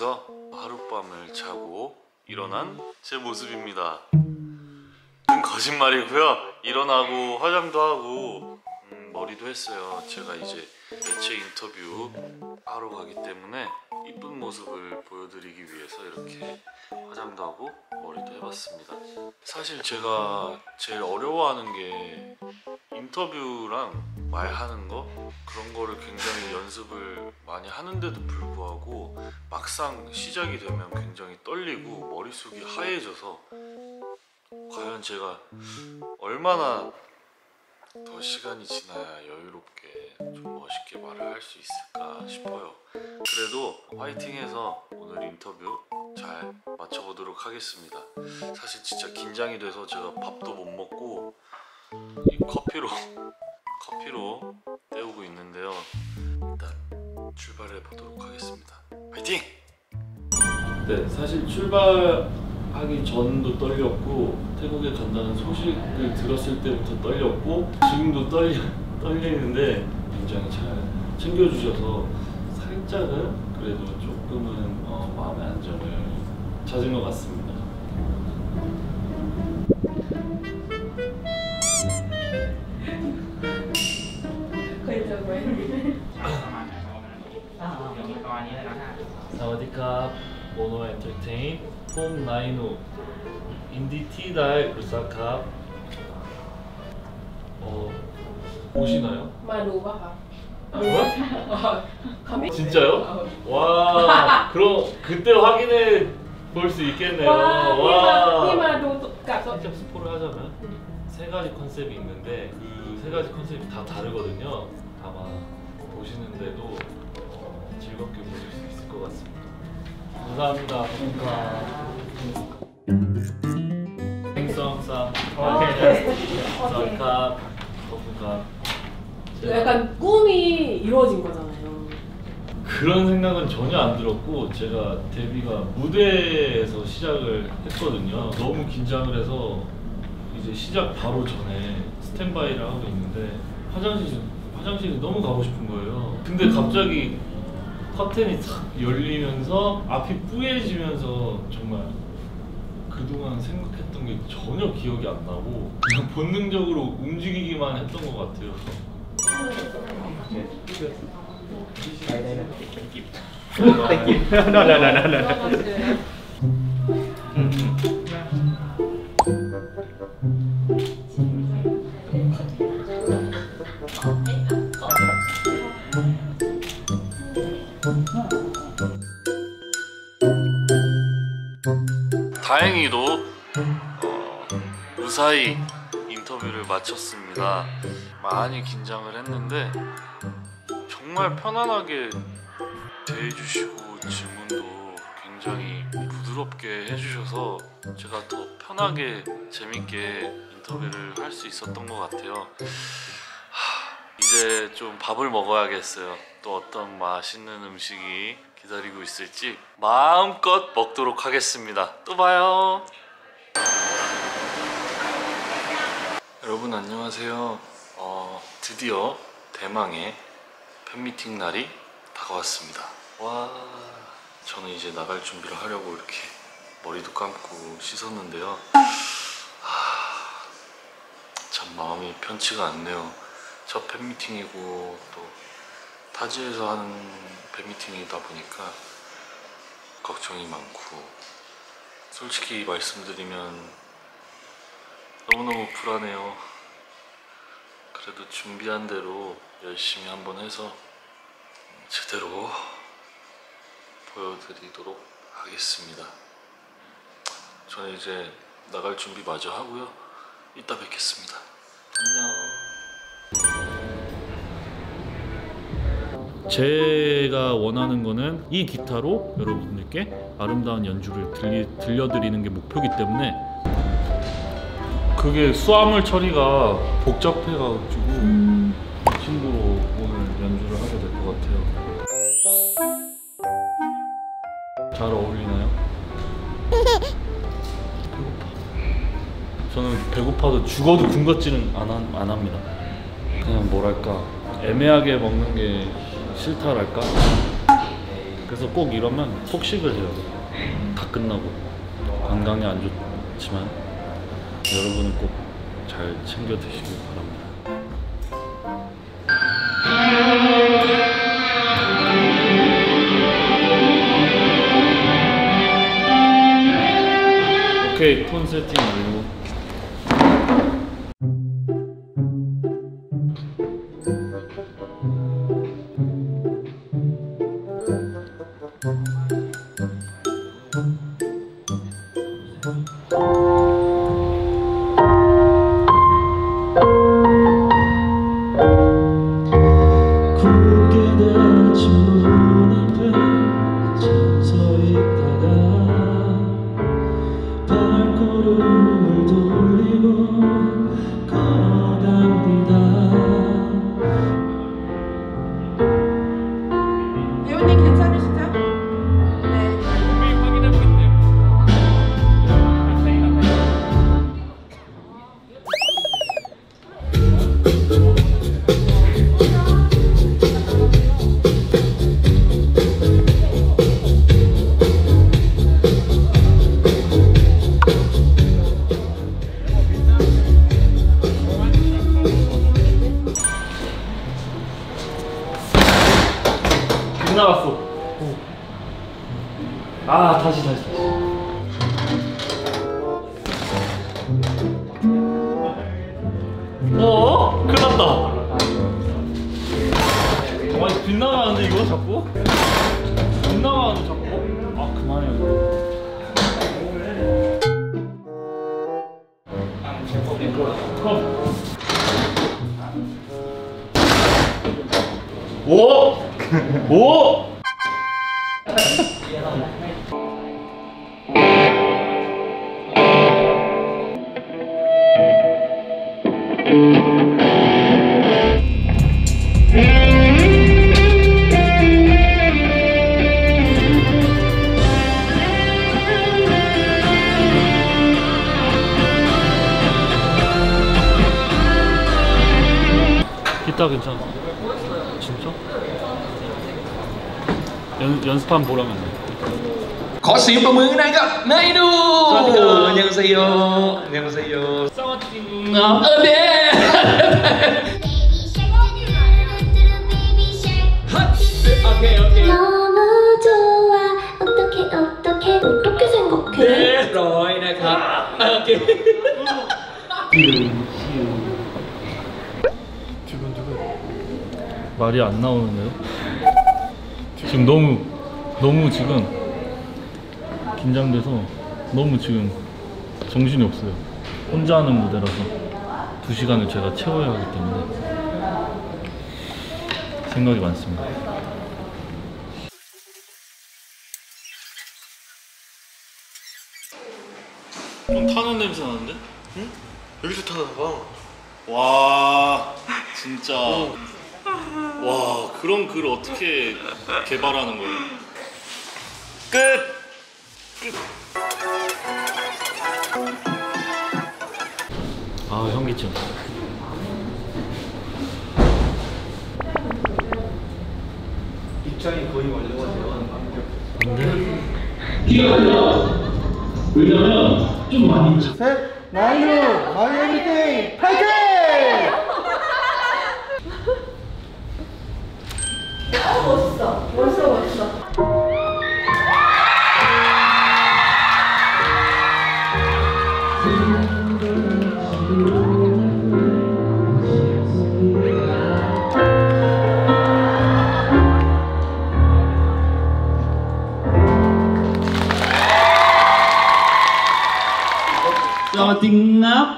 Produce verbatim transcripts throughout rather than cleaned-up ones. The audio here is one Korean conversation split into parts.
그래서 하룻밤을 자고 일어난 제 모습입니다. 거짓말이고요. 일어나고 화장도 하고 음, 머리도 했어요. 제가 이제 매체 인터뷰 하러 가기 때문에 이쁜 모습을 보여드리기 위해서 이렇게 화장도 하고 머리도 해봤습니다. 사실 제가 제일 어려워하는 게 인터뷰랑 말하는 거, 그런 거를 굉장히 연습을 많이 하는데도 불구하고 막상 시작이 되면 굉장히 떨리고 머릿속이 하얘져서 과연 제가 얼마나 더 시간이 지나야 여유롭게 좀 멋있게 말을 할 수 있을까 싶어요. 그래도 화이팅해서 오늘 인터뷰 잘 마쳐보도록 하겠습니다. 사실 진짜 긴장이 돼서 제가 밥도 못 먹고 이 커피로 커피로 때우고 있는데요. 일단 출발해 보도록 하겠습니다. 화이팅! 네, 사실 출발하기 전도 떨렸고 태국에 간다는 소식을 들었을 때부터 떨렸고 지금도 떨리, 떨리는데 굉장히 잘 챙겨주셔서 살짝은 그래도 조금은 어, 마음의 안정을 찾은 것 같습니다. 사와디캅, 모노 엔터테인, 폼 나이누, 인디티다이 루사캅. 어, 보시나요? 마누바. 뭐야? 진짜요? 와, 그럼 그때 확인해 볼 수 있겠네요. 와, 직접 스포를 하자면 세 가지 컨셉이 있는데 그 세 가지 컨셉이 다 다르거든요. 아마 보시는데도 어, 즐겁게 보실 수 있을 것 같습니다. 감사합니다. 감사합니다. 행성상. 오케이. 감사합니다. 약간 꿈이 이루어진 거잖아요. 그런 생각은 전혀 안 들었고, 제가 데뷔가 무대에서 시작을 했거든요. 너무 긴장을 해서 이제 시작 바로 전에 스탠바이를 하고 있는데 화장실, 화장실이 너무 가고 싶은 거예요. 근데 갑자기 커튼이 탁 열리면서 앞이 뿌얘지면서 정말 그동안 생각했던 게 전혀 기억이 안 나고 그냥 본능적으로 움직이기만 했던 것 같아요. Thank you. No, no, no, no, no. 다행히도 어, 무사히 인터뷰를 마쳤습니다. 많이 긴장을 했는데 정말 편안하게 대해주시고 질문도 굉장히 부드럽게 해주셔서 제가 더 편하게 재밌게 인터뷰를 할 수 있었던 것 같아요. 하, 이제 좀 밥을 먹어야겠어요. 또 어떤 맛있는 음식이 기다리고 있을지 마음껏 먹도록 하겠습니다. 또 봐요. 여러분 안녕하세요. 어, 드디어 대망의 팬미팅 날이 다가왔습니다. 와, 저는 이제 나갈 준비를 하려고 이렇게 머리도 감고 씻었는데요. 하, 참 마음이 편치가 않네요. 첫 팬미팅이고 또 타지에서 하는 팬미팅이다 보니까 걱정이 많고, 솔직히 말씀드리면 너무너무 불안해요. 그래도 준비한 대로 열심히 한번 해서 제대로 보여드리도록 하겠습니다. 저는 이제 나갈 준비 마저 하고요. 이따 뵙겠습니다. 안녕. 제가 원하는 거는 이 기타로 여러분들께 아름다운 연주를 들리, 들려드리는 게 목표이기 때문에 그게 수화물 처리가 복잡해가지고 음. 친구로 오늘 연주를 하게 될 것 같아요. 잘 어울리나요? 배고파. 저는 배고파도 죽어도 군것질은 안, 안 합니다. 그냥 뭐랄까 애매하게 먹는 게 싫다랄까? 그래서 꼭 이러면 폭식을 해요. 다 끝나고 건강에 안 좋지만 여러분은 꼭 잘 챙겨 드시길 바랍니다. 오케이, 폰 세팅 완료. 나갔어. 아 다시 다시 다시. 어? 큰일 났다. 아 이거 빗나가는데 이거 자꾸? 빗나가는데 자꾸? 아 그만해요 그럼. 오! 오! 기타 괜찮아. 진짜? 연, 연습한 보라면 돼. ขอเสียงประมือหน่อยครับนายดูสวัสดีครับยังเซโยยังเซโยสวัสดีครับเออเด้โอเคโอเค 너무 좋아 어떻게 어떻게 어떻게 생각해? เรียบร้อยนะครับโอเค 말이 안 나오는데요? 지금 너무 너무 지금 긴장돼서 너무 지금 정신이 없어요. 혼자 하는 무대라서 두 시간을 제가 채워야 하기 때문에 생각이 많습니다. 좀 타는 냄새 나는데? 응? 여기서 타나 봐. 와 진짜 와 그런 글 어떻게 개발하는 거예요? 끝! 끝! 아 현기증. 입장이 거의 완료가 되어 안돼? 왜냐면 좀 많이 셋! 나이루! 마이 에브리띵! 파이팅! 멋있어. 멋있어, 멋있어. 어딘가?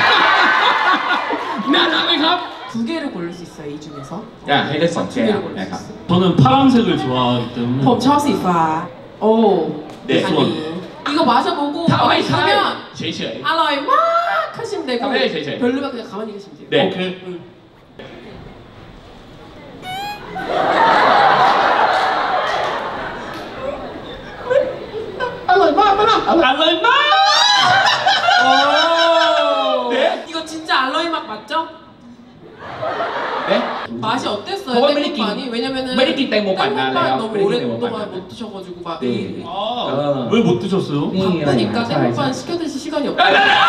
나나메갑 두 개를 고를 수 있어요, 이 중에서. 야, 해가 두 개를 고를 수 있어. 저는 파란색을 좋아하기 때문에 ผมชอบสีฟ้า 오. 네. 아니. 이거 마셔보고 다와이 샤이 맛있으면 제이제이 알로이 막 하시면 되고 다와이 샤이 별로면 그냥 가만히 계시면 돼요. 네. 오케이. 응. 알로이 마 알로이 알로이 마 네? 이거 진짜 알로이 맛 맞죠? 네? 맛이 เพ 어땠어요? ราะว่าไม่ได้กิน 땡모반이? 왜냐면은 ไม่ได้กินแตงโมปั่นนานแล้ว 땡모반 너무 ไม่ได้กินแตงโมปั่น 오랫동안 นาน 못 드셔가지고 막 네. 이- 아, 어. 왜 못 드셨어요? นี่อะไรอย่างเงี้ย 바쁘니까 ใช่ใช่ 땡모반 시켜드실 시간이 없어요.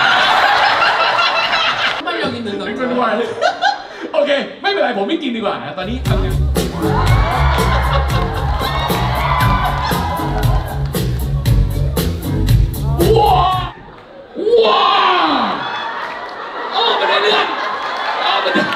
한발력 있는 ไม่ 남자. เป็นไรโอเค ไม่เป็นไรผมไม่กินดีกว่านะตอนนี้ทำงานว้าวว้าวโอ้ไม่ได้เรื่องอ้าวไม่ได้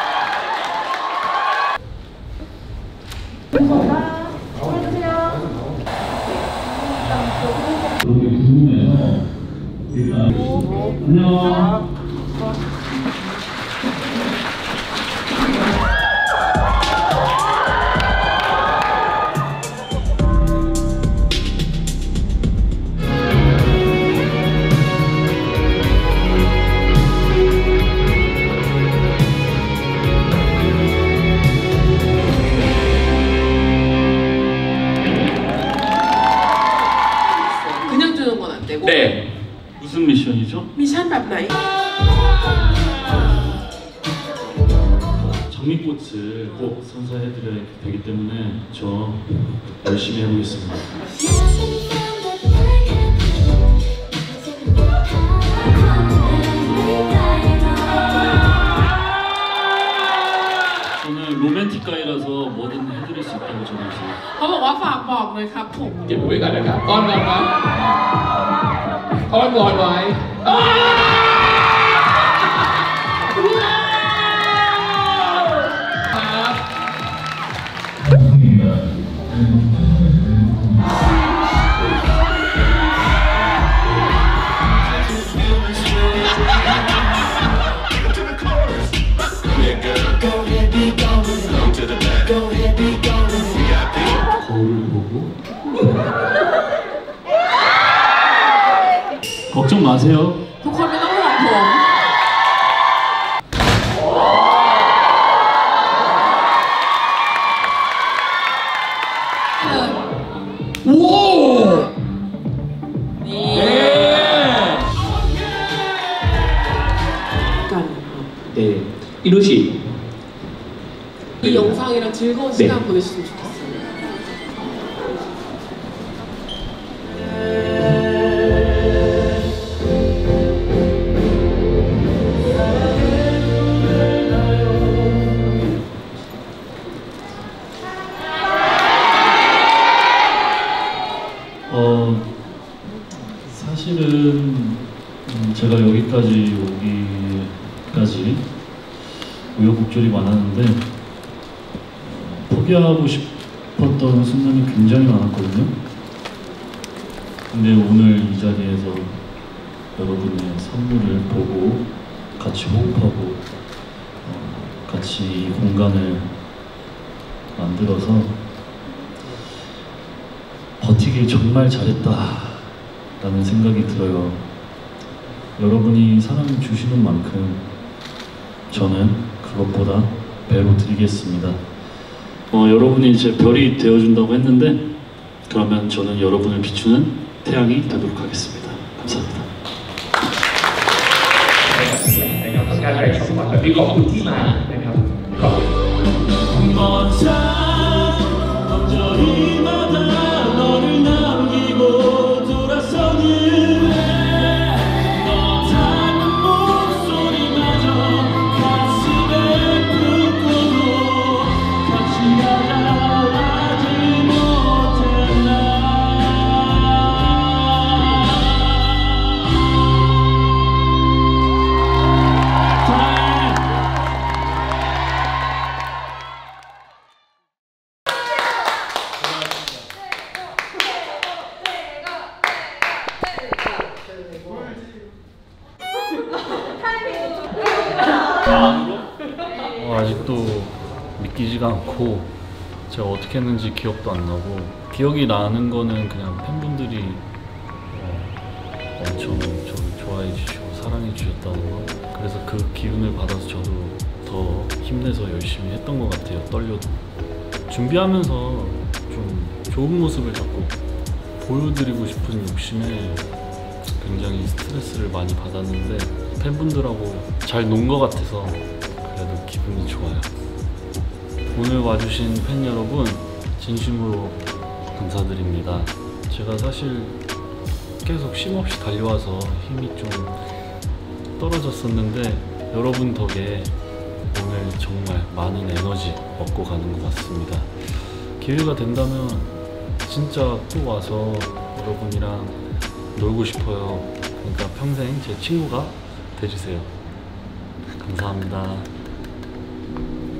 그냥 주는 건 안 되고. 네. 무슨 미션이죠? 미션 밥哪一? 장미꽃을 꼭 선사해드려야 되기 때문에 저 열심히 해보겠습니다. 저는 로맨틱가이라서 뭐든 해드릴 수 있다고 저는 지금 เขาบอกว่าฝากบอกเลยครับผมเก็บไว้ก่อนนะครับอ้อนวอนครับอ้อนวอนไว้อ้าวครับ 거울을 보고 걱정 마세요. ทุกคนไม่ต้องห่วงผมโว้นี่เอ๊ะกันเอ๊ะอินุชิ 이 영상이랑 즐거운 네. 시간 보내셨으면 좋겠어요. 어 사실은 음, 제가 여기까지 오기까지 우여곡절이 많았는데 어, 포기하고 싶었던 순간이 굉장히 많았거든요. 근데 오늘 이 자리에서 여러분의 선물을 보고 같이 호흡하고 어, 같이 이 공간을 만들어서 버티길 정말 잘했다라는 생각이 들어요. 여러분이 사랑 주시는 만큼 저는 그것보다 배로 드리겠습니다. 어, 여러분이 제 별이 되어준다고 했는데 그러면 저는 여러분을 비추는 태양이 되도록 하겠습니다. 감사합니다. นะครับต้องการแบ่งสมบัติแบบนี้ขอบคุณที่มานะครับขอบคุณ 먼 산 언저리마다 너를 남기고 돌아서는 너 닮은 목소리마저 가슴에 품고도 같이 가다하지 못했나. 어, 아직도 믿기지가 않고 제가 어떻게 했는지 기억도 안 나고 기억이 나는 거는 그냥 팬분들이 어, 엄청 저를 좋아해 주시고 사랑해 주셨다는 거. 그래서 그 기운을 받아서 저도 더 힘내서 열심히 했던 것 같아요. 떨려도 준비하면서 좀 좋은 모습을 자꾸 보여드리고 싶은 욕심에 굉장히 스트레스를 많이 받았는데 팬분들하고 잘 논 것 같아서 그래도 기분이 좋아요. 오늘 와주신 팬 여러분 진심으로 감사드립니다. 제가 사실 계속 쉼없이 달려와서 힘이 좀 떨어졌었는데 여러분 덕에 오늘 정말 많은 에너지 얻고 가는 것 같습니다. 기회가 된다면 진짜 또 와서 여러분이랑 놀고 싶어요. 그러니까 평생 제 친구가 돼주세요. 감사합니다.